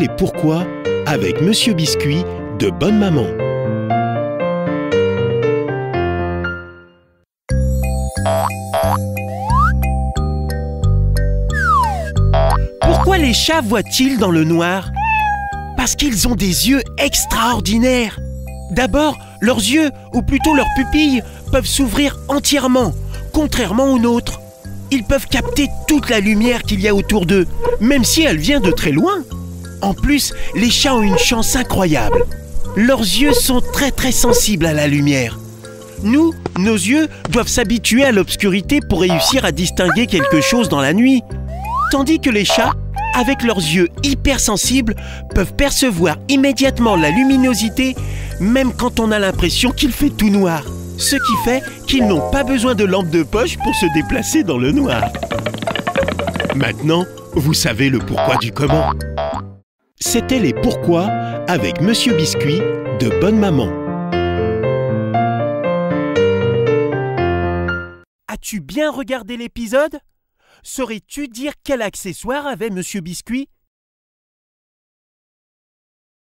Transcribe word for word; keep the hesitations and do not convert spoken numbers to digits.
les pourquoi avec Monsieur Biscuit de Bonne Maman. Pourquoi les chats voient-ils dans le noir? Parce qu'ils ont des yeux extraordinaires. D'abord, leurs yeux, ou plutôt leurs pupilles, peuvent s'ouvrir entièrement, contrairement aux nôtres. Ils peuvent capter toute la lumière qu'il y a autour d'eux, même si elle vient de très loin. En plus, les chats ont une chance incroyable. Leurs yeux sont très très sensibles à la lumière. Nous, nos yeux doivent s'habituer à l'obscurité pour réussir à distinguer quelque chose dans la nuit. Tandis que les chats, avec leurs yeux hypersensibles, peuvent percevoir immédiatement la luminosité, même quand on a l'impression qu'il fait tout noir. Ce qui fait qu'ils n'ont pas besoin de lampe de poche pour se déplacer dans le noir. Maintenant, vous savez le pourquoi du comment. C'était les pourquoi avec Monsieur Biscuit de Bonne Maman. As-tu bien regardé l'épisode? Saurais-tu dire quel accessoire avait Monsieur Biscuit?